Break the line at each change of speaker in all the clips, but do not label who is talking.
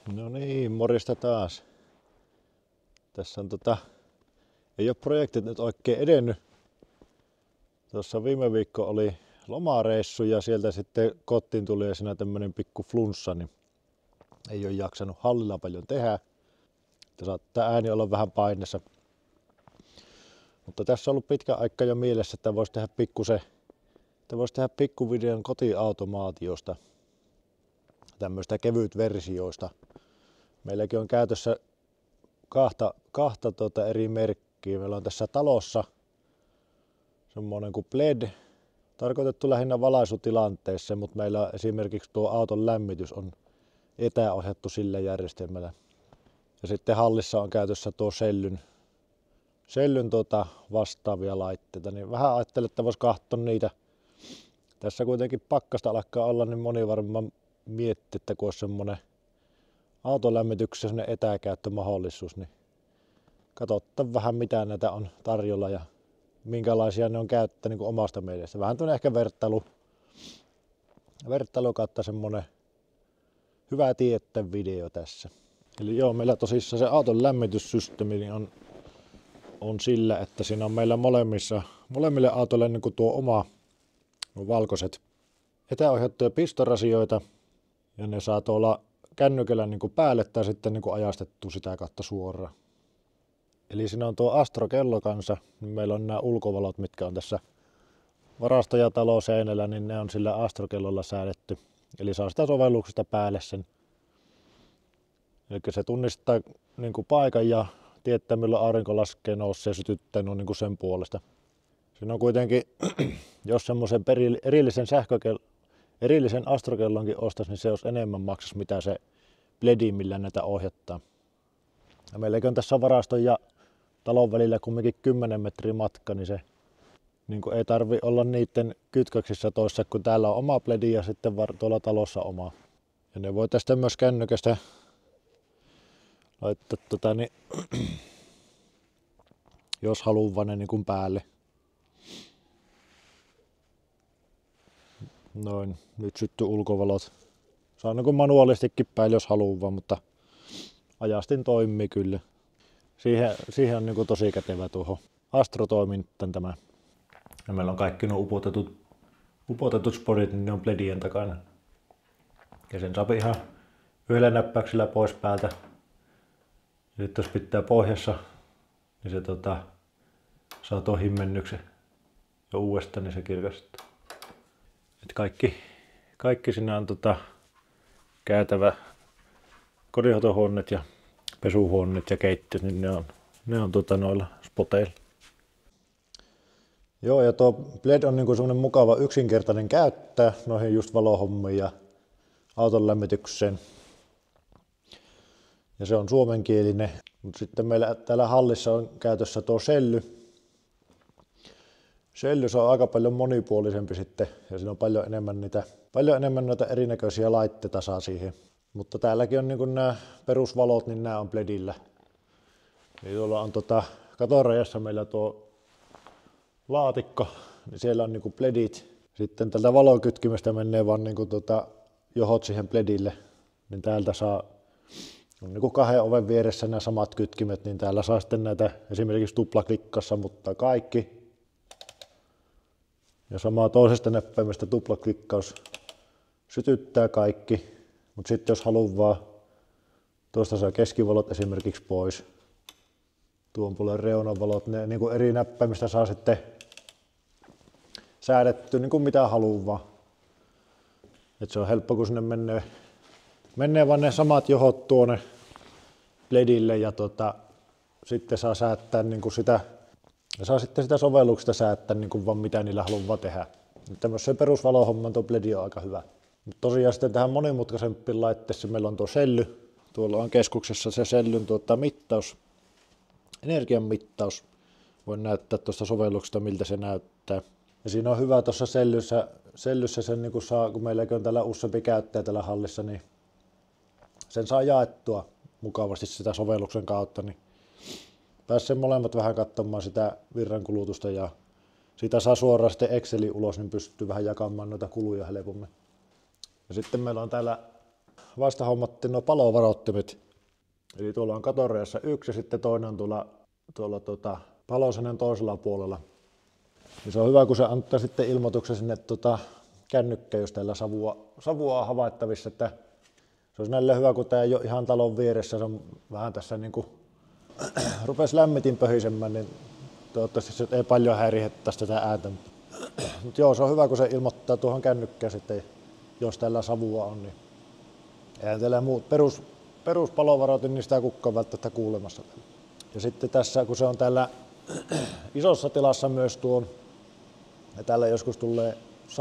No niin, morjesta taas. Tässä on ei ole projektit nyt oikein edennyt. Tuossa viime viikko oli lomareissu ja sieltä sitten kotiin tuli ja siinä tämmönen pikku flunssa, niin ei ole jaksanut hallilla paljon tehdä. Että saattaa ääni olla vähän painessa. Mutta tässä on ollut pitkä aika jo mielessä, että voisi tehdä pikkuvideon kotiautomaatiosta. Tämmöistä kevyt versioista. Meilläkin on käytössä kahta eri merkkiä. Meillä on tässä talossa semmoinen kuin Bled, tarkoitettu lähinnä valaisutilanteessa, mutta meillä esimerkiksi tuo auton lämmitys on etäohjattu sillä järjestelmällä. Ja sitten hallissa on käytössä tuo sellyn vastaavia laitteita, niin vähän ajattelin, että voisi katsoa niitä. Tässä kuitenkin pakkasta alkaa olla, niin moni varmaan miettii, että kun olisi semmoinen auton lämmityksessä semmoinen etäkäyttömahdollisuus, niin katsotaan vähän mitä näitä on tarjolla ja minkälaisia ne on käyttää niin kuin omasta mielestä. Vähän tuonne ehkä vertailu kautta semmonen hyvä tietää video tässä. Eli joo, meillä tosissaan se auton lämmityssysteemi niin on sillä, että siinä on meillä molemmille autoille niin kuin tuo oma valkoiset etäohjattuja pistorasioita ja ne saa tuolla kännykällä niin kuin päälle tai sitten niin kuin ajastettu sitä kautta suoraan. Eli siinä on tuo Astro-kello kanssa, niin meillä on nämä ulkovalot, mitkä on tässä varasto- ja taloseinällä, niin ne on sillä Astro-kellolla säädetty. Eli saa sitä sovelluksesta päälle sen. Eli se tunnistaa niin kuin paikan ja tietää milloin aurinko laskee, nousee ja sytyttää niin kuin sen puolesta. Siinä on kuitenkin, jos semmoisen erillisen Astro-kellonkin ostaisi, niin se olisi enemmän maksas mitä se Bledi, millä näitä ohjattaa. Ja meilläkin on tässä varaston ja talon välillä kumminkin 10 metriä matka, niin se niin kuin ei tarvi olla niiden kytköksissä toissa, kun täällä on oma Bledi ja sitten tuolla talossa oma. Ja ne voi tästä myös kännykästä laittaa jos haluaa ne niin kuin päälle. Noin, nyt syttyy ulkovalot. Saa niin kuin manuaalistikin päälle, jos haluaa, mutta ajastin toimii kyllä. Siihen on niin kuin tosi kätevä tuohon Astro-toimintaan tämä. Ja meillä on kaikki nuo upotetut spodit, niin ne on Bledien takana. Ja sen saa ihan yhdellä näppäyksellä pois päältä. Ja sitten jos pitää pohjassa, niin se saa tuon himmennyksen. Ja uudestaan niin se kirkastaa. Et kaikki siinä on käytävä kodinhoitohuoneet ja pesuhuoneet ja keittiöt, niin ne on noilla spoteilla. Joo, ja tuo Bled on niinku semmonen mukava yksinkertainen käyttää noihin just valohommiin ja auton lämmitykseen. Ja se on suomenkielinen, mutta sitten meillä täällä hallissa on käytössä tuo selly. Selly se on aika paljon monipuolisempi sitten ja siinä on paljon enemmän noita erinäköisiä laitteita saa siihen. Mutta täälläkin on niin nämä perusvalot, niin nämä on Bledillä. Eli tuolla on katorajassa meillä tuo laatikko, niin siellä on niin Bledit. Sitten tältä valokytkimestä menee vaan niin johot siihen Bledille, niin täältä saa on niin 2 oven vieressä nämä samat kytkimet, niin täällä saa sitten näitä esimerkiksi tuplaklikkassa, mutta kaikki. Ja samaa toisesta näppäimestä tuplaklikkaus sytyttää kaikki, mutta sitten jos haluaa, tuosta saa keskivalot esimerkiksi pois. Tuon puolen reunavalot, ne niin kuin eri näppäimistä saa sitten säädetty niin kuin mitä haluaa. Et se on helppo, kun sinne menee vaan ne samat johot tuonne Bledille ja sitten saa säättää niin kuin sitä. Ja saa sitten sitä sovelluksesta säättää niin kuin vaan mitä niillä haluaa tehdä. Tämmöisen perusvalohomman tuo Bledi on aika hyvä. Mutta tosiaan sitten tähän monimutkaisempiin laitteessa meillä on tuo selly. Tuolla on keskuksessa se sellyn mittaus, energian mittaus. Voin näyttää tuosta sovelluksesta miltä se näyttää. Ja siinä on hyvä tuossa sellyssä sen niin kuin saa, kun meilläkin on täällä useampi käyttäjä täällä hallissa, niin sen saa jaettua mukavasti sitä sovelluksen kautta. Niin pääsee molemmat vähän katsomaan sitä virrankulutusta ja siitä saa suoraan sitten Excelin ulos, niin pystyy vähän jakamaan noita kuluja helpommin. Ja sitten meillä on täällä vasta hommattiin nuo palovarottimet. Eli tuolla on katoreassa yksi ja sitten toinen on tuolla palosenen toisella puolella. Ja se on hyvä, kun se antaa sitten ilmoituksen sinne kännykkä, jos täällä savua on havaittavissa. Että se olisi näille hyvä, kun tämä ei ole ihan talon vieressä. Se on vähän tässä niin kuin rupesi lämmitin pöhisemään, niin toivottavasti se ei paljon häirihettäisi tätä ääntä. Mutta joo, se on hyvä, kun se ilmoittaa tuohon kännykkään sitten, jos täällä savua on. Niin eihän täällä muut peruspalovaroitin, niin sitä kukaan välttämättä kuulemassa. Ja sitten tässä, kun se on täällä isossa tilassa myös ja täällä joskus tulee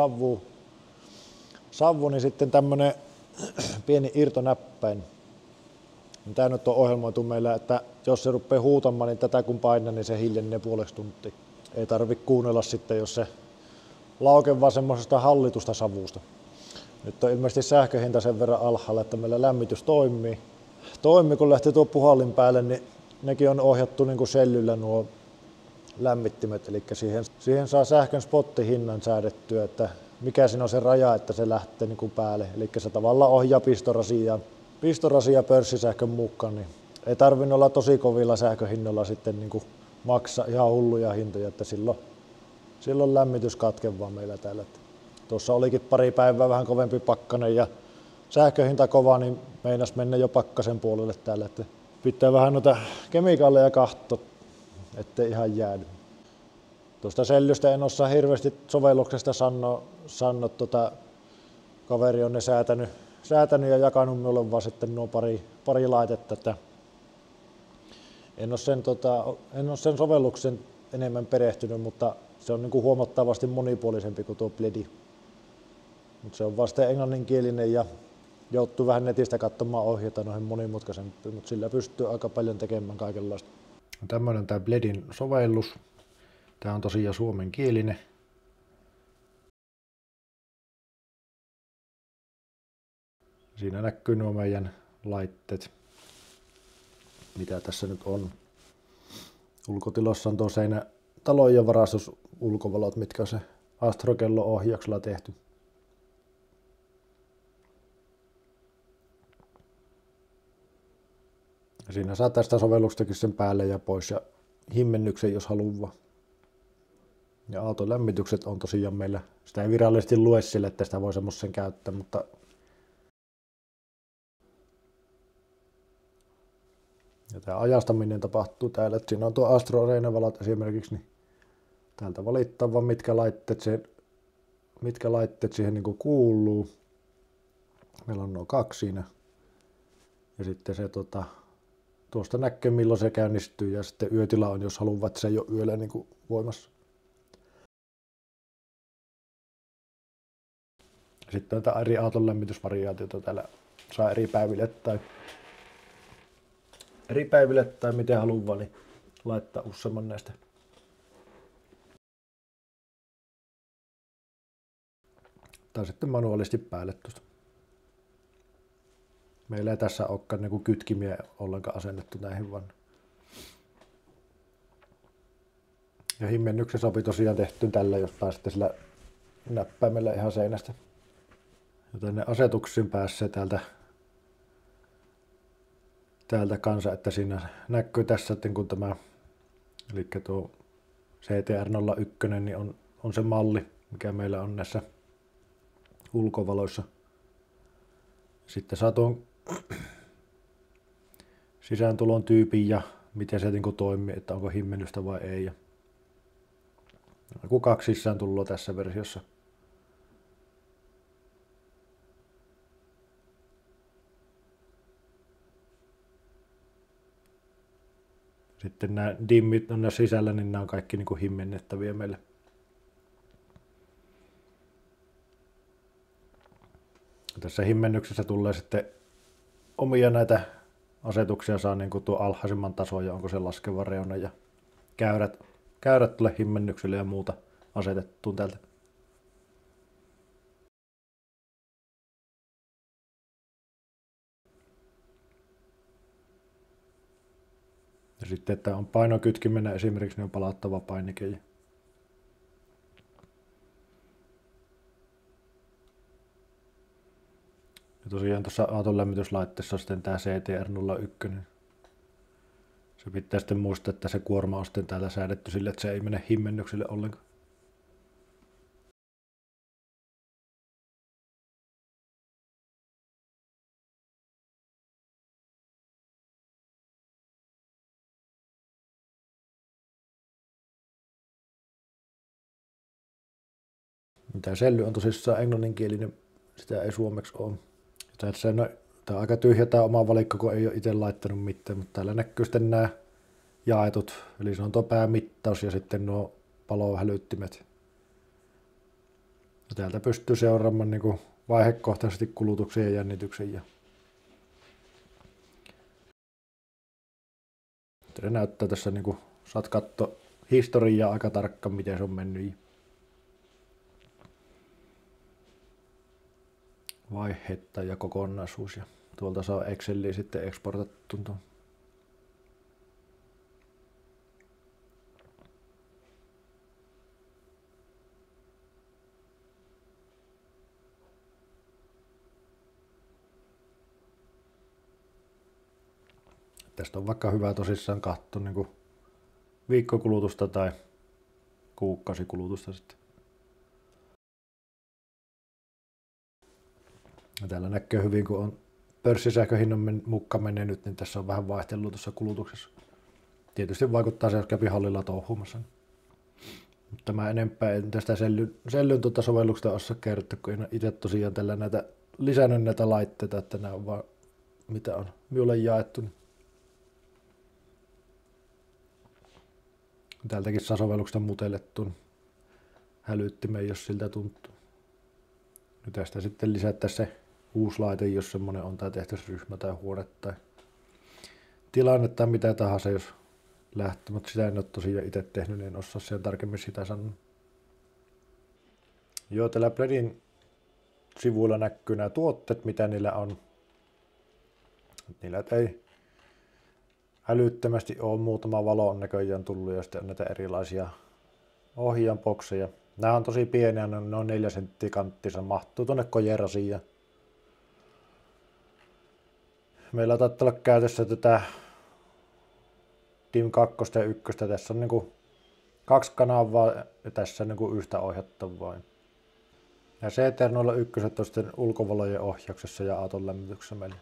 savu, niin sitten tämmönen pieni irtonäppäin. Tämä nyt on ohjelmoitu meillä, että jos se rupeaa huutamaan, niin tätä kun painaa, niin se hiljenee puoleksi tuntia. Ei tarvitse kuunnella sitten, jos se laukee vaan semmoisesta hallitusta savusta. Nyt on ilmeisesti sähköhinta sen verran alhaalla, että meillä lämmitys toimii. Kun lähti tuo puhallin päälle, niin nekin on ohjattu niin kuin sellyllä nuo lämmittimet, eli siihen saa sähkön spottihinnan säädettyä, että mikä siinä on se raja, että se lähtee niin kuin päälle. Eli se tavallaan ohjaa pistorasia pörssisähkön mukaan, niin ei tarvinnut olla tosi kovilla sähköhinnoilla sitten niin kuin maksaa ihan hulluja hintoja, että silloin lämmitys katkevaa meillä täällä. Tuossa olikin pari päivää vähän kovempi pakkanen ja sähköhinta kova, niin meinas mennä jo pakkasen puolelle täällä, että pitää vähän noita kemikaaleja katsoa, ettei ihan jäädy. Tuosta sellystä en osaa hirveästi sovelluksesta sanoa, kaveri on ne säätänyt ja jakanut minulle vaan sitten nuo pari laitetta, että en ole sen sovelluksen enemmän perehtynyt, mutta se on niin kuin huomattavasti monipuolisempi kuin tuo Bledi. Mutta se on vasta englanninkielinen ja joutuu vähän netistä katsomaan ohjeita noihin monimutkaisempiin, mutta sillä pystyy aika paljon tekemään kaikenlaista. Tämmöinen tämä Bledin sovellus. Tämä on tosiaan suomenkielinen. Siinä näkyy nuo meidän laitteet, mitä tässä nyt on. Ulkotilassa on tuo talon ja varastus ulkovalot, mitkä on se Astro-kello-ohjauksella tehty. Ja siinä saa tästä sovellustakin sen päälle ja pois ja himmennyksen, jos haluaa. Ja auton lämmitykset on tosiaan meillä, sitä ei virallisesti lue sille, että sitä voi semmoisen käyttää, mutta ja tämä ajastaminen tapahtuu täällä, että siinä on tuo Astro-seinävalot esimerkiksi, niin täältä valittaa vaan mitkä laitteet siihen niin kuin kuuluu. Meillä on nuo 2 siinä. Ja sitten se tuosta näkee milloin se käynnistyy ja sitten yötila on, jos haluaa, että se ei ole yöllä niin kuin voimassa. Sitten näitä eri auton lämmitysvariaatioita täällä saa eri päiville tai miten haluaa, niin laittaa useamman näistä. Tai sitten manuaalisesti päälle tuosta. Meillä ei tässä olekaan niin kytkimiä ollenkaan asennettu näihin vaan. Ja himmennyksen sopi tosiaan tehty tällä, jos pääsette sillä näppäimellä ihan seinästä. Ja tänne asetuksiin pääsee täältä kanssa, että siinä näkyy tässä, että kun tämä, eli tuo CTR01, niin on se malli, mikä meillä on näissä ulkovaloissa. Sitten saa tuon sisääntulon tyypin ja miten se niin kuin toimii, että onko himmennystä vai ei. Ja 2 sisääntuloa tässä versiossa. Sitten nämä dimmit on näissä sisällä, niin nämä on kaikki niin kuin himmennettäviä meille. Tässä himmennyksessä tulee sitten omia näitä asetuksia, saa niin kuin tuo alhaisemman tason ja onko se laskeva reuna ja käyrät tulee himmennykselle ja muuta asetettuun täältä. Ja sitten, että on painokytkimenä esimerkiksi, niin on palauttava painike. Ja tosiaan tuossa auton lämmityslaitteessa on sitten tää CTR01. Se pitää sitten muistaa, että se kuorma on sitten täällä säädetty sille, että se ei mene himmennyksille ollenkaan. Tämä selly on tosissaan englanninkielinen, sitä ei suomeksi ole. Tämä on aika tyhjä tämä oma valikko, kun ei ole itse laittanut mitään, mutta täällä näkyy sitten nämä jaetut, eli se on tuo päämittaus ja sitten nuo palohälyttimet. Ja täältä pystyy seuraamaan niin kuin vaihekohtaisesti kulutuksen ja jännityksen. Ja se näyttää tässä, niin kuin saat katsoa historiaa aika tarkkaan, miten se on mennyt. Vaihetta ja kokonaisuus. Ja tuolta saa Exceliin sitten eksportattua. Tästä on vaikka hyvä tosissaan katsoa niin kuin viikkokulutusta tai kuukausikulutusta sitten. Ja täällä näkyy hyvin, kun on pörssisähköhinnan mukaan mennyt, niin tässä on vähän vaihtelua tuossa kulutuksessa. Tietysti vaikuttaa se, jos kävi hallilla touhuumassa. Mutta mä enempää en tästä sellyn sovelluksesta osaa kertoa, kun en itse tosiaan tällä lisännyt näitä laitteita, että nämä on vaan mitä on minulle jaettu. Täältäkin saa sovelluksesta mutellettuun hälyttimeen, jos siltä tuntuu. Nyt tästä sitten lisättäisiin se uusi laite, jos semmoinen on, tai tehtäisiin ryhmä tai huone tai tilanne tai mitä tahansa, jos lähtee. Mutta sitä en ole tosiaan itse tehnyt, niin en osaa sen tarkemmin sitä sanoa. Joo, täällä Pledin sivuilla näkyy nämä tuotteet, mitä niillä on. Niillä ei älyttömästi ole, muutama valo on näköjään tullut ja sitten on näitä erilaisia ohjaanbokseja. Nämä on tosi pieniä, ne on 4 senttiä kanttinsa, mahtuu tuonne kojerasiin. Meillä taitaa olla käytössä tätä DIM 2 ja 1. Tässä on niinku 2 kanavaa ja tässä on niinku yhtä ohjattavaa. Ja CTR01 on sitten ulkovalojen ohjauksessa ja auton lämmityksessä meillä.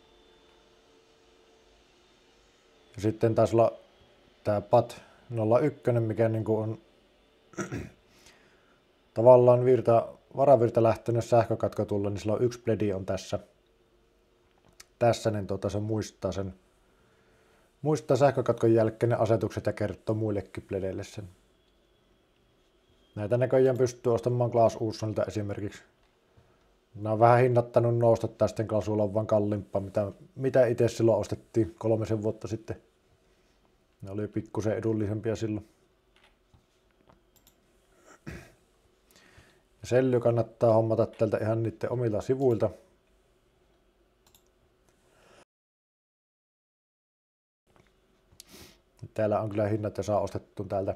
Ja sitten taisi olla tämä PAT 01, mikä niinku on tavallaan varavirta lähtenyt sähkökatko tulla, niin sillä on yksi pledi on tässä, niin se muistaa sähkökatkon jälkeen ne asetukset ja kertoo muillekin pledeille sen. Näitä näköjään pystyy ostamaan Clas Ohlsonilta esimerkiksi. Nämä on vähän hinnattanut nousta, tai sitten Clas Ohlson on vaan kalliimpaa, mitä itse silloin ostettiin 3 vuotta sitten. Ne oli pikkusen edullisempia silloin. Selly kannattaa hommata tältä ihan niiden omilta sivuilta. Täällä on kyllä hinnat ja saa ostettu täältä.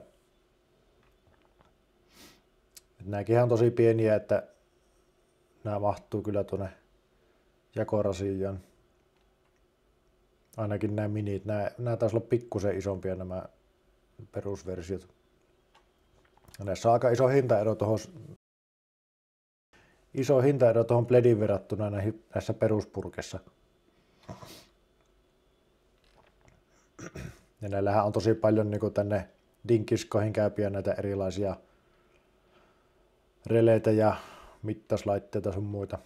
Nämäkin on tosi pieniä, että nämä mahtuu kyllä tuonne jakorasiaan. Ainakin nämä minit. Nämä taisi olla pikkusen isompia nämä perusversiot. Ja näissä on aika iso hintaero tuohon Pledin verrattuna näissä peruspurkissa. Ja näillähän on tosi paljon niin tänne dinkiskoihin käypiä näitä erilaisia releitä ja mittauslaitteita sun muita.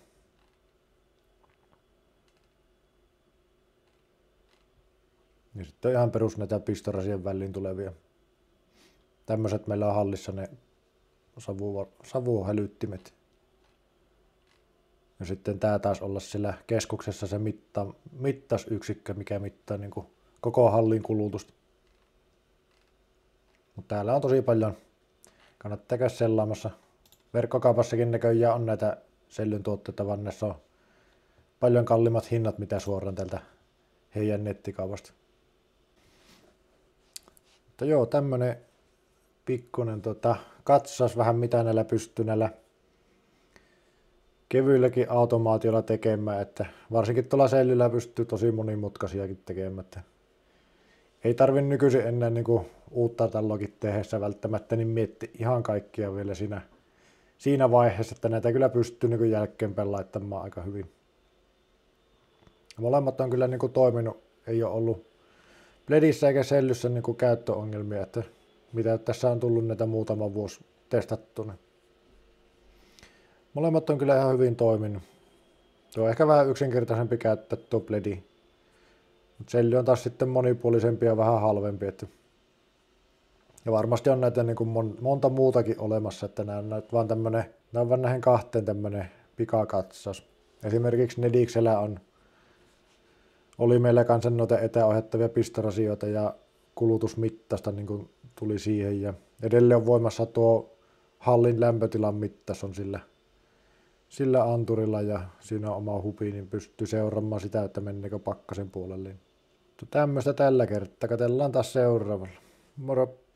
Ja sitten on ihan perus näitä pistorasien väliin tulevia. Tämmöiset meillä on hallissa ne savuhälyttimet. Ja sitten tää taas olla siellä keskuksessa se mittausyksikkö, mikä mittaa niin kuin koko hallin kulutusta. Mutta täällä on tosi paljon. Kannattaa käydä sellaamassa. Verkkokaupassakin näköjään on näitä sellyn tuotteita, vaan näissä on paljon kalliimmat hinnat, mitä suoraan tältä heidän nettikaupasta. Mutta joo, tämmönen pikkunen katsaus vähän mitä näillä pystyy näillä kevyilläkin automaatiolla tekemään, että varsinkin tuolla sellillä pystyy tosi monimutkaisiakin tekemään. Että ei tarvi nykyisin enää niin kuin uutta taloakin tehdessä välttämättä niin miettiä ihan kaikkia vielä siinä vaiheessa, että näitä kyllä pystyy niin kuin jälkeenpäin laittamaan aika hyvin. Molemmat on kyllä niin kuin toiminut, ei ole ollut Bledissä eikä sellyssä niin kuin käyttöongelmia, että mitä tässä on tullut näitä muutama vuosi testattuna. Molemmat on kyllä ihan hyvin toiminut. Tuo on ehkä vähän yksinkertaisempi käyttää tuo Bledi. Mutta selly on taas sitten monipuolisempi ja vähän halvempi. Ja varmasti on näitä niin kuin monta muutakin olemassa, että nämä on vaan näihin kahteen tämmöinen pikakatsaus. Esimerkiksi Nediksellä oli meillä kanssa noita etäohjattavia pistorasioita ja kulutusmittasta niin kuin tuli siihen. Ja edelleen on voimassa tuo hallin lämpötilan mittas on sillä anturilla ja siinä on oma hupi, niin pystyy seuraamaan sitä, että menneekö pakkasen puolelle. Tämmöistä tällä kertaa. Katsellaan taas seuraavalla. Moro!